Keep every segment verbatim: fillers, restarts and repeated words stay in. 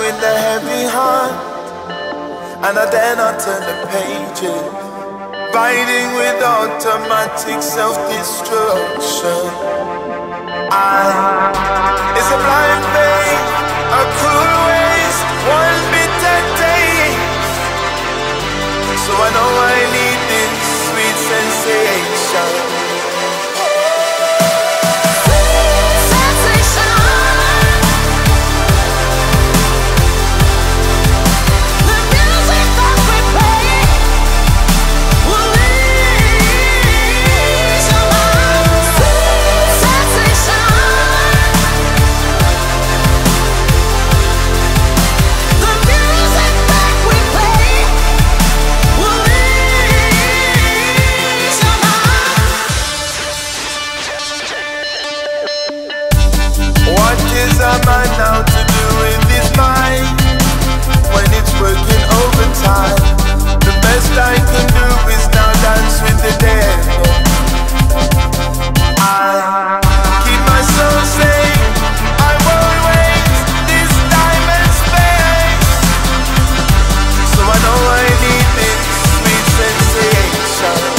with a heavy heart, and I dare not turn the pages, biting with automatic self-destruction. I, it's a blind faith, a cruel waste, one bitter taste. So I know I need this sweet sensation. Is a man now to do with his mind when it's working overtime? The best I can do is now dance with the devil. I keep my soul safe, I won't waste this time and space. So I know I need this sweet sensation.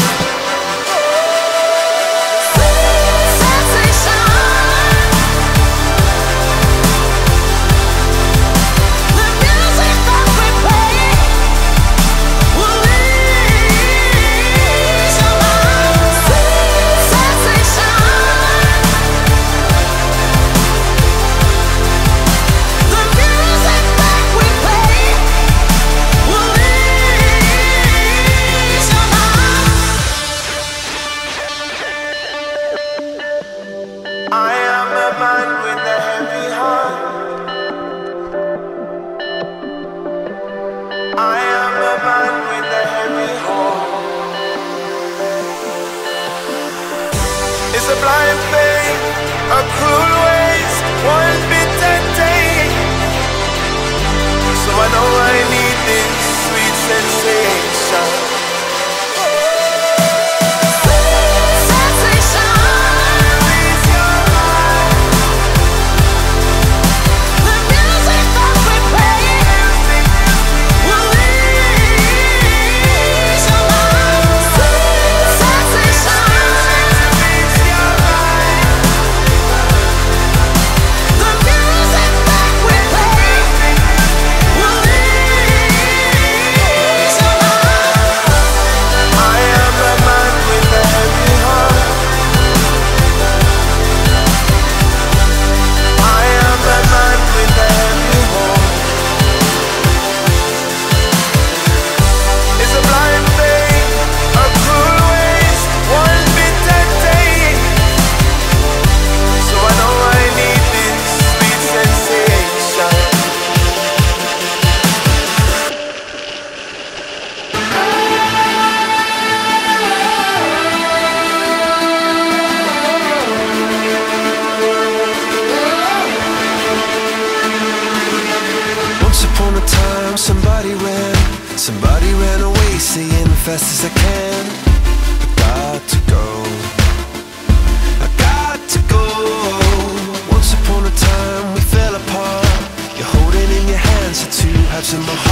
It's a blind faith, a cruel waste, one bitter taste. So I know I need this sweet sensation. Somebody ran, somebody ran away, saying fast as I can, I got to go, I got to go. Once upon a time we fell apart, you're holding in your hands the two halves of my